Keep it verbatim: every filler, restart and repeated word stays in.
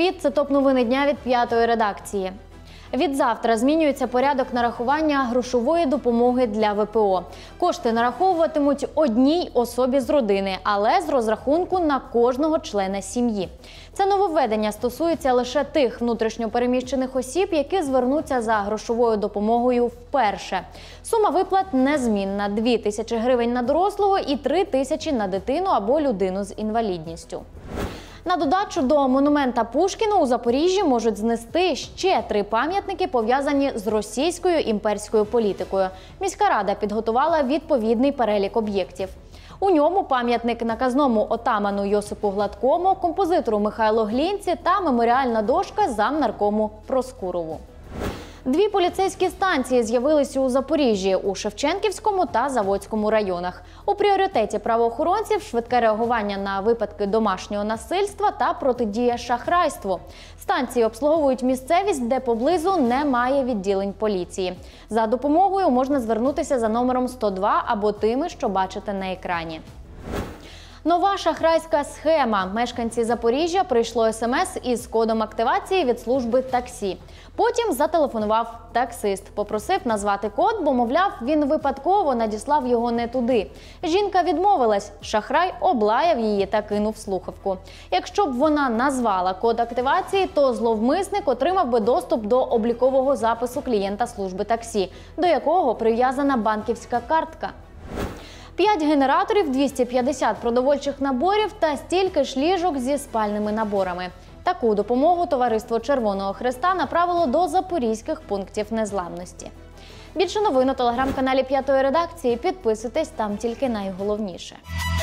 Привіт, це топ-новини дня від п'ятої редакції. Відзавтра змінюється порядок нарахування грошової допомоги для ве пе о. Кошти нараховуватимуть одній особі з родини, але з розрахунку на кожного члена сім'ї. Це нововведення стосується лише тих внутрішньопереміщених осіб, які звернуться за грошовою допомогою вперше. Сума виплат незмінна – дві тисячі гривень на дорослого і три тисячі на дитину або людину з інвалідністю. На додачу до монумента Пушкіну у Запоріжжі можуть знести ще три пам'ятники, пов'язані з російською імперською політикою. Міська рада підготувала відповідний перелік об'єктів. У ньому пам'ятник наказному отаману Йосипу Гладкому, композитору Михайлу Глінці та меморіальна дошка замнаркому Проскурову. Дві поліцейські станції з'явилися у Запоріжжі – у Шевченківському та Заводському районах. У пріоритеті правоохоронців – швидке реагування на випадки домашнього насильства та протидія шахрайству. Станції обслуговують місцевість, де поблизу немає відділень поліції. За допомогою можна звернутися за номером сто два або тими, що бачите на екрані. Нова шахрайська схема. Мешканці Запоріжжя прийшло смс із кодом активації від служби таксі. Потім зателефонував таксист. Попросив назвати код, бо, мовляв, він випадково надіслав його не туди. Жінка відмовилась. Шахрай облаяв її та кинув слухавку. Якщо б вона назвала код активації, то зловмисник отримав би доступ до облікового запису клієнта служби таксі, до якого прив'язана банківська картка. П'ять генераторів, двісті п'ятдесят продовольчих наборів та стільки ж ліжок зі спальними наборами. Таку допомогу товариство Червоного Хреста направило до запорізьких пунктів незламності. Більше новин у телеграм-каналі п'ятої редакції. Підписуйтесь, там тільки найголовніше.